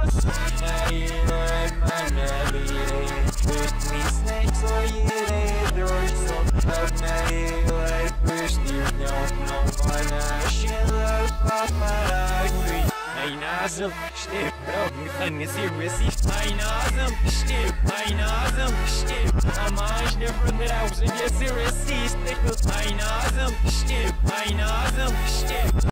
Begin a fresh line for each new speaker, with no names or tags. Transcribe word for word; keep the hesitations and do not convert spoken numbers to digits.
Nazım işte ben ne servesi ay Nazım işte ay Nazım işte ama işte from that I was in your servesi ay Nazım işte ay Nazım işte